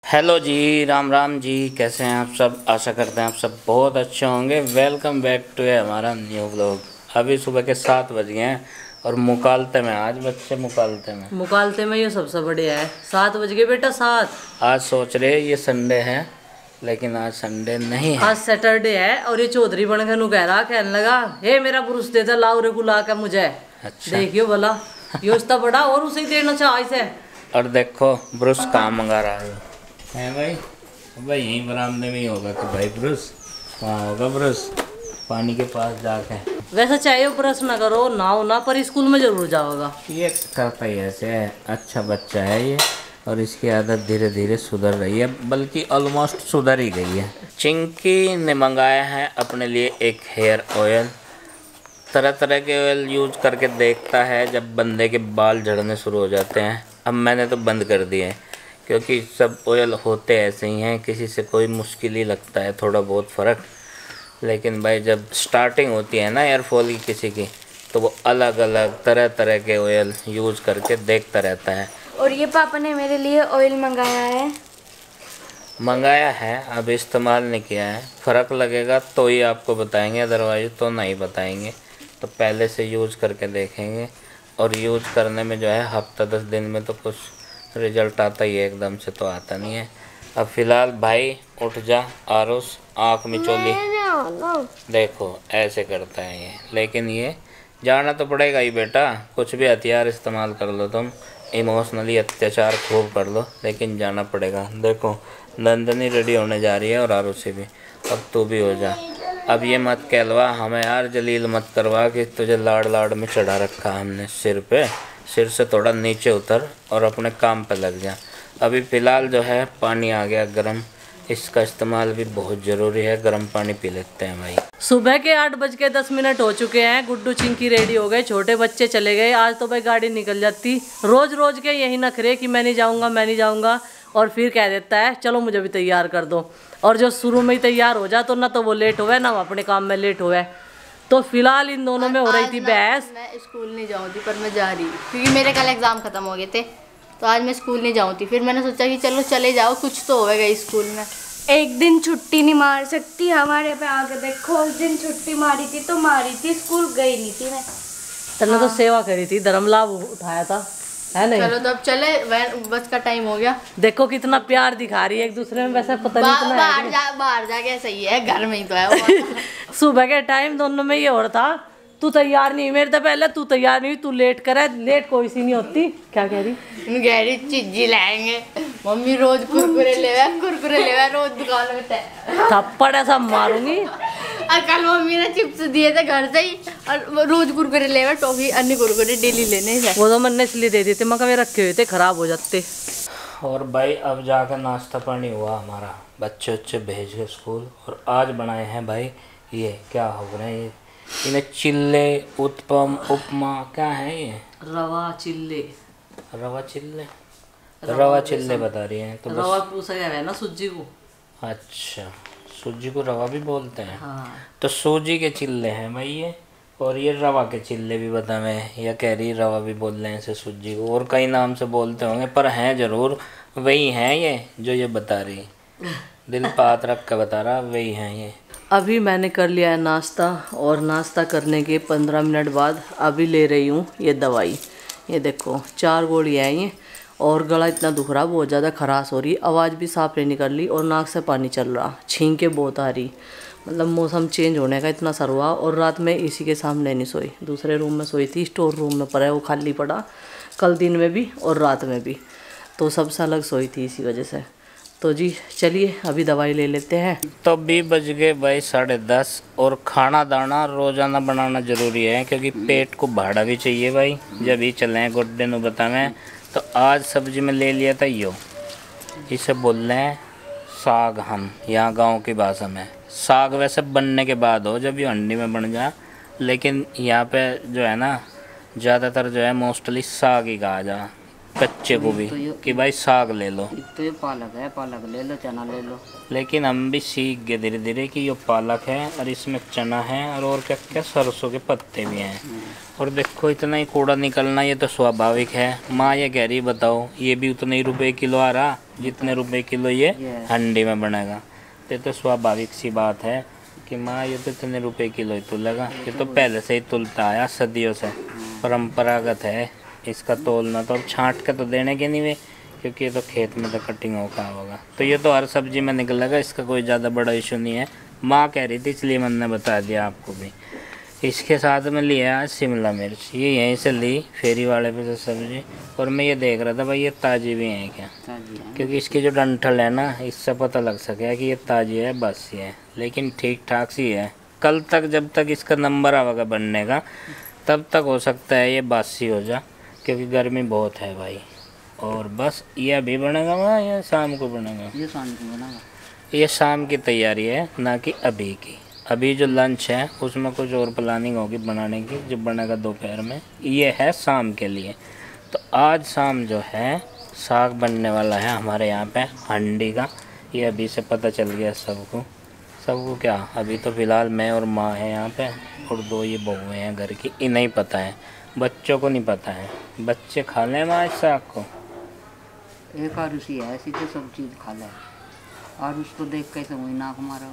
Hello ji, Ram Ram ji. कैसे हैं आप सब? आशा करते हैं आप सब बहुत अच्छे होंगे। वेलकम बैक टू हमारा न्यू व्लॉग। अभी सुबह के 7 बज गए हैं और मुकालते में आज बच्चे मुकालते में ये सबसे बढ़िया है। 7 बज गए बेटा, 7। आज सोच रहे हैं ये संडे है, लेकिन आज संडे नहीं है, आज सैटरडे है। और ये चौधरी बन के नु कह रहा, कहने लगा हे मेरा पुरुष दे दे लाओ रे ला के मुझे। अच्छा देखियो भला, ये उसका बड़ा और उसे ही देना चाह इसे। और देखो ब्रश कहाँ मंगा रहा है भाई? भाई यहीं बरामदे में ही होगा कि भाई ब्रश कहाँ होगा? ब्रश पानी के पास जाके। वैसे चाहे ब्रश ना करो ना हो ना, पर स्कूल में जरूर जाओगा। ये करता ही ऐसे है। अच्छा बच्चा है ये, और इसकी आदत धीरे धीरे सुधर रही है, बल्कि ऑलमोस्ट सुधर ही गई है। चिंकी ने मंगाया है अपने लिए एक हेयर ऑयल। तरह तरह के ऑयल यूज करके देखता है जब बंदे के बाल झड़ने शुरू हो जाते हैं। अब मैंने तो बंद कर दिए हैं, क्योंकि सब ऑयल होते ऐसे ही हैं, किसी से कोई मुश्किल ही लगता है थोड़ा बहुत फ़र्क। लेकिन भाई जब स्टार्टिंग होती है ना एयरफॉल की किसी की, तो वो अलग अलग तरह तरह के ऑयल यूज़ करके देखता रहता है। और ये पापा ने मेरे लिए ऑयल मंगाया है। अब इस्तेमाल नहीं किया है, फ़र्क लगेगा तो ही आपको बताएंगे, अदरवाइज तो नहीं बताएंगे। तो पहले से यूज़ करके देखेंगे, और यूज़ करने में जो है हफ्ता 10 दिन में तो कुछ रिजल्ट आता ही है, एकदम से तो आता नहीं है। अब फ़िलहाल भाई उठ जा, आरुष आँख मिचोली देखो ऐसे करता है ये। लेकिन ये जाना तो पड़ेगा ही बेटा, कुछ भी हथियार इस्तेमाल कर लो तुम, इमोशनली अत्याचार खूब कर लो, लेकिन जाना पड़ेगा। देखो नंदनी रेडी होने जा रही है और आरुषि भी, अब तू भी हो जा। अब ये मत कहलवा हमें यार, जलील मत करवा कि तुझे लाड़ लाड़ में चढ़ा रखा हमने सिर पे। सिर से थोड़ा नीचे उतर और अपने काम पे लग जा। अभी फ़िलहाल जो है पानी आ गया गर्म, इसका इस्तेमाल भी बहुत ज़रूरी है। गर्म पानी पी लेते हैं भाई। सुबह के 8:10 हो चुके हैं। गुड्डू चिंकी रेडी हो गए, छोटे बच्चे चले गए। आज तो भाई गाड़ी निकल जाती। रोज रोज के यही नखरे कि मैं नहीं जाऊँगा मैं नहीं जाऊँगा, और फिर कह देता है चलो मुझे भी तैयार कर दो। और जो शुरू में ही तैयार हो जा तो ना तो वो लेट हुआ ना अपने काम में लेट हुआ। तो फिलहाल इन दोनों में हो रही थी बहस। मैं स्कूल नहीं जाऊँगी पर मैं जा रही हूँ, क्योंकि मेरे कल एग्जाम खत्म हो गए थे, तो आज मैं स्कूल नहीं जाऊँगी। फिर मैंने सोचा कि चलो चले जाओ, कुछ तो होगा स्कूल में। एक दिन छुट्टी नहीं मार सकती, हमारे पे आके देखो। उस दिन छुट्टी मारी थी तो मारी थी, स्कूल गई नहीं थी मैं। तने तो सेवा करी थी, धर्म लाभ उठाया था, है नहीं? चलो तो अब चले, बस का टाइम हो गया। देखो कितना प्यार दिखा रही है एक दूसरे में। वैसे पता नहीं बाहर जाके सही है, घर में ही तो है। सुबह के टाइम दोनों में ये हो रहा था, तू तैयार नहीं मेरे तो पहले, तू तैयार नहीं, तू लेट करे। लेट कोई सी नहीं होती। क्या कह रही? चीजी लाएंगे मम्मी, रोज कुरकुरे ले रोज दुकान में। थप्पड़ ऐसा मारूंगी। और कल मम्मी ने चिप्स दिए थे घर से ही, और रोज कुरकुरे ले, टॉफी अन्य कुरकुरे डेली लेने हैं। वो तो मैंने इसलिए दे देते, मगर रखे हुए थे खराब हो जाते। और भाई अब जाकर नाश्ता पानी हुआ हमारा, बच्चे बच्चे भेज के स्कूल। और आज बनाए हैं भाई ये क्या हो रहे हैं, ये इन्हें चिल्ले उत्पम उपमा क्या है ये? रवा चिल्ले रवा चिल्ले बता रही हैं। तो रवा पूछा गया है ना सूजी को। अच्छा, सूजी को रवा भी बोलते हैं। हाँ। तो सूजी के चिल्ले हैं भाई ये, और ये रवा के चिल्ले भी बता मैं, या कह रही रवा भी बोल रहे हैं इसे सूजी को, और कई नाम से बोलते होंगे, पर हैं ज़रूर वही हैं ये जो ये बता रही। दिल पात रख के बता रहा, वही हैं ये। अभी मैंने कर लिया है नाश्ता, और नाश्ता करने के 15 मिनट बाद अभी ले रही हूँ ये दवाई। ये देखो 4 गोलियाँ हैं ये, और गला इतना दुख रहा, बहुत ज़्यादा खराश हो रही, आवाज़ भी साफ नहीं निकल रही, और नाक से पानी चल रहा, छींकें बहुत आ रही। मतलब मौसम चेंज होने का इतना सर हुआ। और रात में इसी के सामने नहीं सोई, दूसरे रूम में सोई थी, स्टोर रूम में पर है वो खाली पड़ा, कल दिन में भी और रात में भी, तो सबसे अलग सोई थी इसी वजह से। तो जी चलिए अभी दवाई ले लेते हैं। तो भी बज गए भाई 10:30, और खाना दाना रोज़ाना बनाना ज़रूरी है, क्योंकि पेट को भाड़ा भी चाहिए भाई। जब ही चलें गुड्डे नु बतावें, तो आज सब्जी में ले लिया था यो, इसे बोल रहे हैं साग, हम यहाँ गांव की भाषा में। साग वैसे बनने के बाद हो, जब ये हंडी में बन जा, लेकिन यहाँ पे जो है ना ज़्यादातर जो है मोस्टली साग ही कहा जा। कच्चे को भी कि भाई साग ले लो, तो ये पालक है, पालक ले लो, चना ले लो। लेकिन हम भी सीख गए धीरे धीरे कि ये पालक है और इसमें चना है और क्या क्या सरसों के पत्ते भी हैं। और देखो इतना ही कूड़ा निकलना ये तो स्वाभाविक है। माँ ये कह रही बताओ ये भी उतने ही रुपए किलो आ रहा जितने रुपए किलो ये हंडी में बनेगा। तो स्वाभाविक सी बात है कि माँ ये तो इतने रुपए किलो ही तुलेगा। ये तो पहले से ही तुलता आया सदियों से, परंपरागत है इसका तोलना। तो अब छांट के तो देने के नहीं वे, क्योंकि ये तो खेत में तो कटिंग होगा। तो ये तो हर सब्जी में निकलेगा, इसका कोई ज़्यादा बड़ा इशू नहीं है। माँ कह रही थी इसलिए मैंने बता दिया आपको भी। इसके साथ में लिया आज शिमला मिर्च, ये यहीं से ली फेरी वाले पे से सब्जी। और मैं ये देख रहा था भाई ये ताज़ी भी हैं क्या, क्योंकि इसकी जो डंठल है ना इससे पता लग सके कि ये ताज़ी है बासी है, लेकिन ठीक ठाक सी है। कल तक जब तक इसका नंबर आवेगा बनने का तब तक हो सकता है ये बासी हो जा, क्योंकि गर्मी बहुत है भाई। और बस ये अभी बनेगा वहाँ या शाम को बनेगा? ये शाम को बनेगा। ये शाम की तैयारी है ना कि अभी की। अभी जो लंच है उसमें कुछ और प्लानिंग होगी बनाने की, जो बनेगा दोपहर में। ये है शाम के लिए। तो आज शाम जो है साग बनने वाला है हमारे यहाँ पे हंडी का। ये अभी से पता चल गया सबको क्या, अभी तो फ़िलहाल मैं और माँ है यहाँ पे और 2 ये बहुएँ हैं घर की, इन्हें ही पता है, बच्चों को नहीं पता है। बच्चे खा लें माँ इस साग को? एक आरुषि है ऐसी तो सब चीज़ खा ले, और उसको देख कैसे वही नाक मारा।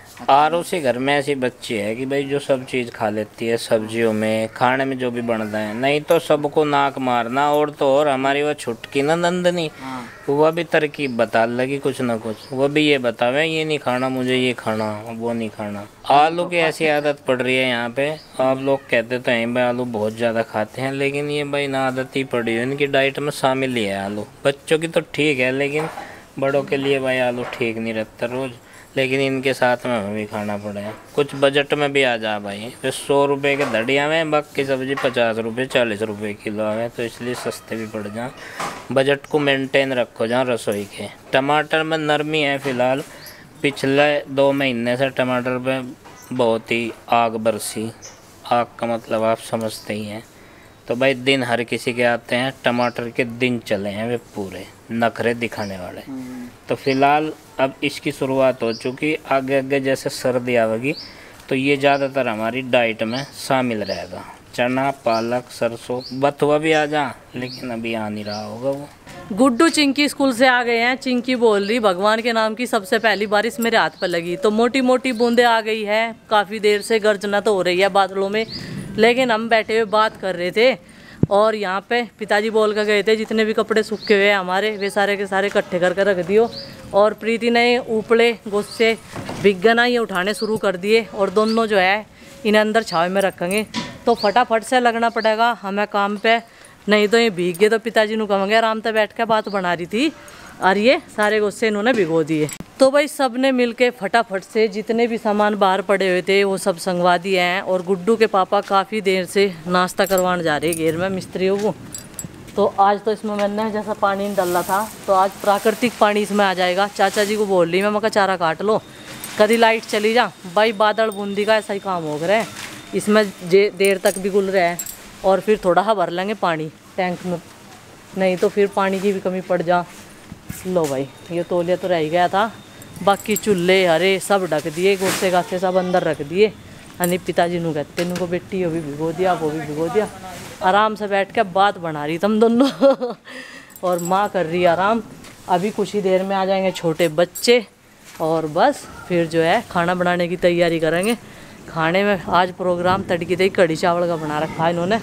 और उसी घर में ऐसी बच्ची है कि भाई जो सब चीज़ खा लेती है, सब्जियों में खाने में जो भी बनता है। नहीं तो सबको नाक मारना। और तो और हमारी वो छुटकी ना नंदनी, वह भी तरकीब बता लगी कुछ ना कुछ। वो भी ये बतावे ये नहीं खाना, मुझे ये खाना, वो नहीं खाना। आलू की ऐसी आदत पड़ रही है यहाँ पे। आप लोग कहते तो हैं भाई आलू बहुत ज़्यादा खाते हैं, लेकिन ये भाई ना आदत ही पड़ी है, इनकी डाइट में शामिल ही है आलू। बच्चों की तो ठीक है, लेकिन बड़ों के लिए भाई आलू ठीक नहीं रहता रोज़। लेकिन इनके साथ में हमें भी खाना पड़ेगा। कुछ बजट में भी आ जा भाई। फिर 100 रुपये के धड़िया में बाकी सब्जी 50 रुपये 40 रुपये किलो है, तो इसलिए सस्ते भी पड़ जाए। बजट को मेंटेन रखो जहाँ रसोई के। टमाटर में नरमी है फ़िलहाल, पिछले 2 महीने से टमाटर पे बहुत ही आग बरसी। आग का मतलब आप समझते ही हैं। तो भाई दिन हर किसी के आते हैं, टमाटर के दिन चले हैं वे पूरे नखरे दिखाने वाले। तो फ़िलहाल अब इसकी शुरुआत हो चुकी। आगे आगे जैसे सर्दी आवेगी तो ये ज़्यादातर हमारी डाइट में शामिल रहेगा। चना, पालक, सरसों, बथुआ भी आ जा, लेकिन अभी आ नहीं रहा होगा वो। गुड्डू चिंकी स्कूल से आ गए हैं। चिंकी बोल रही भगवान के नाम की सबसे पहली बारिश मेरे हाथ पर लगी। तो मोटी मोटी बूंदें आ गई है, काफ़ी देर से गर्जना तो हो रही है बादलों में, लेकिन हम बैठे हुए बात कर रहे थे। और यहाँ पे पिताजी बोल कर गए थे जितने भी कपड़े सूखे हुए हैं हमारे वे सारे के सारे इकट्ठे करके रख दियो। और प्रीति ने ऊपड़े गुस्से भिगना ये उठाने शुरू कर दिए, और दोनों जो है इन्हें अंदर छावे में रखेंगे। तो फटाफट से लगना पड़ेगा हमें काम पे, नहीं तो ये भीग गए तो पिताजी को कहेंगे आराम से बैठ के बात बना रही थी और ये सारे गुस्से इन्होंने भिगो दिए। तो भाई सब ने मिल के फटाफट से जितने भी सामान बाहर पड़े हुए थे वो सब संगवा दिए हैं। और गुड्डू के पापा काफ़ी देर से नाश्ता करवाने जा रहे हैं घेर में मिस्त्रियों को। तो आज तो इसमें मैंने जैसा पानी डाला था तो आज प्राकृतिक पानी इसमें आ जाएगा। चाचा जी को बोल रही मैं चारा काट लो, कभी लाइट चली जा। भाई बादल बूंदी का ऐसा ही काम हो रहा है, इसमें देर तक भी गुल रहा है। और फिर थोड़ा सा भर लेंगे पानी टैंक में, नहीं तो फिर पानी की भी कमी पड़ जा। लो भाई ये तौलिया तो रह ही गया था, बाकी चूल्हे हरे सब ढक दिए, गोसे गासे सब अंदर रख दिए। अनि पिताजी नू कहते इनको बेटी वो भी भिगो दिया, वो भी भिगो दिया। आराम से बैठ के बात बना रही तुम दोनों और माँ कर रही आराम। अभी कुछ ही देर में आ जाएंगे छोटे बच्चे और बस फिर जो है खाना बनाने की तैयारी करेंगे। खाने में आज प्रोग्राम तड़की दही कढ़ी चावल का बना रखा है इन्होंने,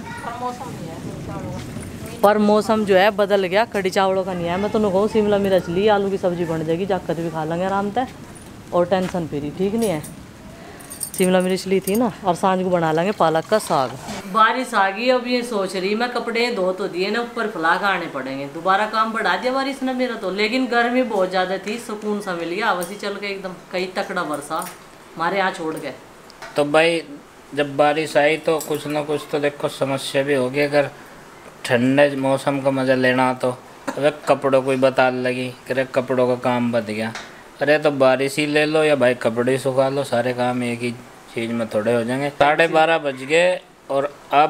पर मौसम जो है बदल गया, कढ़ी चावलों का नहीं है। मैं तो कहूँ शिमला मिर्च ली, आलू की सब्जी बन जाएगी, जाकर भी खा लेंगे आराम से और टेंशन फ्री। ठीक नहीं है, शिमला मिर्च ली थी ना, और सांझ को बना लेंगे पालक का साग। बारिश आ गई, अब ये सोच रही मैं कपड़े धो तो दिए ना, ऊपर फुला के आने पड़ेंगे। दोबारा काम बढ़ा दिया बारिश ने मेरा तो, लेकिन गर्मी बहुत ज़्यादा थी, सुकून सा मिल गया वैसे चल के एकदम। कहीं तकड़ा बरसा हमारे यहाँ छोड़ गए। तो भाई जब बारिश आई तो कुछ ना कुछ तो देखो समस्या भी होगी। अगर ठंडे मौसम का मज़ा लेना तो अरे कपड़ों को ही बता लगी, अरे कपड़ों का काम बच गया। अरे तो बारिश ही ले लो या भाई कपड़े ही सुखा लो, सारे काम एक ही चीज़ में थोड़े हो जाएंगे। 12:30 बज गए और अब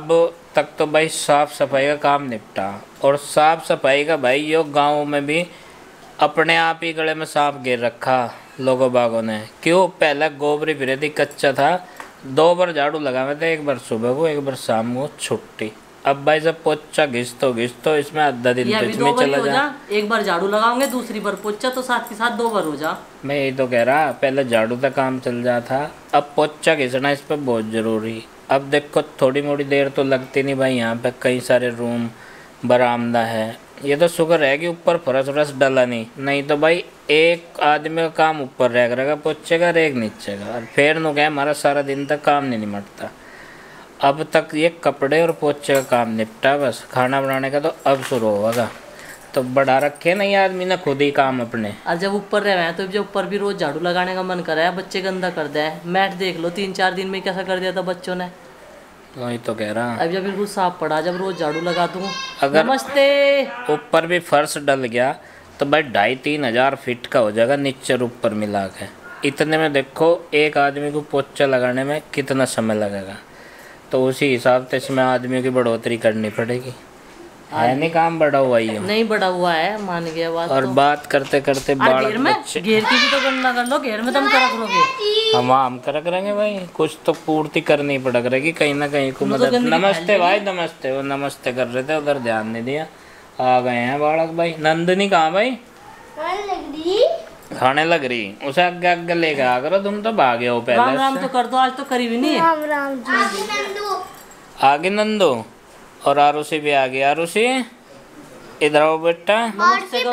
तक तो भाई साफ़ सफाई का काम निपटा। और साफ़ सफाई का भाई यो गाँव में भी अपने आप ही गले में सांप गिर रखा लोगों बागों ने। क्यों? पहले गोबरी फिरे थी, कच्चा था, 2 बार झाड़ू लगावे थे, एक बार सुबह को एक बार शाम को, छुट्टी। अब भाई जब पोछा घिस तो इसमें आधा दिन तो इसमें चला जा। एक बार झाड़ू लगाओगे, दूसरी बार पोछा, तो साथ के साथ 2 बार हो जा। मैं यही तो कह रहा, पहले झाड़ू तक काम चल जाता, अब पोछा घिसना इस पर बहुत ज़रूरी। अब देखो थोड़ी मोड़ी देर तो लगती नहीं भाई, यहाँ पे कई सारे रूम बरामदा है। ये तो शुक्र है कि ऊपर फरस वरस डला नहीं तो भाई एक आदमी का काम ऊपर रहेगा पोछे का, एक नीचे का, और फिर नु क्या हमारा सारा दिन तक काम नहीं निपटता। अब तक ये कपड़े और पोछे का काम निपटा, बस खाना बनाने का तो अब शुरू होगा। तो बढ़ा रखे ना ये आदमी ने खुद ही काम अपने। और जब ऊपर रह रहे हैं तो जब ऊपर भी रोज झाड़ू लगाने का मन कर रहा है, बच्चे गंदा कर दे। मैट देख लो 3-4 दिन में कैसा कर दिया था बच्चों ने। वही तो कह रहा। अब जब बिल्कुल साफ पड़ा, जब रोज झाड़ू लगा दूँ। अगर नमस्ते ऊपर भी फर्श डल गया तो भाई 2,500-3 हज़ार फीट का हो जाएगा नीचे और ऊपर मिला के। इतने में देखो एक आदमी को पोछा लगाने में कितना समय लगेगा, तो उसी हिसाब से इसमें आदमियों की बढ़ोतरी करनी पड़ेगी। है नहीं काम बढ़ा हुआ ही है। नहीं बढ़ा हुआ है, मान गया बात। और तो बात करते करते घेर में घेर की भी तो गणना कर लो, घेर में तुम क्या करोगे? हम कर करेंगे भाई, कुछ तो पूर्ति करनी पड़ करेगी कहीं ना कहीं को मदद। नमस्ते भाई, नमस्ते। वो नमस्ते कर रहे थे, उधर ध्यान नहीं दिया, आ गए हैं बालक भाई। नंदनी कहाँ भाई? खाने लग रही, उसे आगे आगे लेके आ करो, तुम तो भागे हो पहले। राम राम तो कर दो, आज तो करी भी नहीं। राम राम जी। आगे नंदू और आरुषि भी आ गई। आरुषि इधर आओ बेटा। आरुषि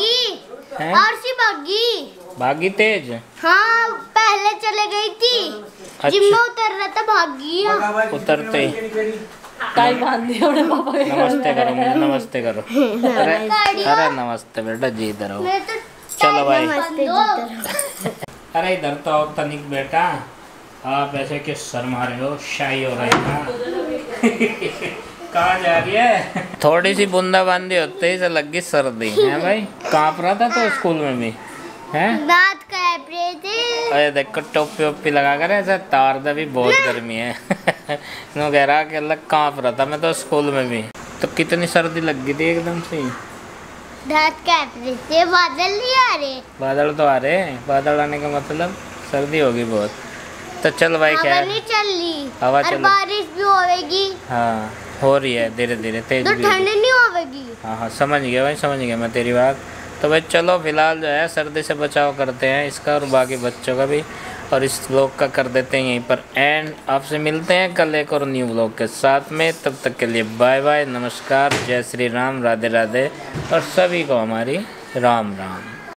भागी भागी तेज। हाँ पहले चले गई थी, जिम में उतर रहा था, भागी। उतरते टाई बांध दिया अपने पापा के। नमस्ते करो मुझे, नमस्ते करो। अरे नमस्ते बेटा जी, इधर आओ। चलो भाई। अरे इधर तो आओ तनिक बेटा, आप ऐसे क्यों शर्मा रहे हो? शाही हो रही है। कहाँ जा रही है? थोड़ी सी बूंदाबांदी होते ही से लग गई सर्दी है भाई। कांप रहा था तो स्कूल में भी है। दांत कांप रहे थे। अरे देखो टोपी ओपी लगा कर ऐसा तार दा भी, बहुत गर्मी है। नो कह रहा कि अलग कांप रहा था मैं तो स्कूल में भी। तो कितनी सर्दी लग गई थी एकदम से। दांत कांप रहे थे, बादल नहीं आ रहे। बादल तो आ रहे हैं, बादल आने का मतलब सर्दी होगी बहुत। तो चल भाई, क्या हवा नहीं चल रही, हवा और चल, बारिश भी होगी। हाँ हो रही है धीरे धीरे, तेज तो भी। ठंड नहीं होगी। हाँ समझ गया भाई, समझ गया मैं तेरी बात। तो भाई चलो फिलहाल जो है सर्दी से बचाव करते हैं इसका और बाकी बच्चों का भी, और इस व्लॉग का कर देते हैं यहीं पर एंड। आपसे मिलते हैं कल एक और न्यू व्लॉग के साथ में, तब तक के लिए बाय बाय, नमस्कार, जय श्री राम, राधे राधे, और सभी को हमारी राम राम।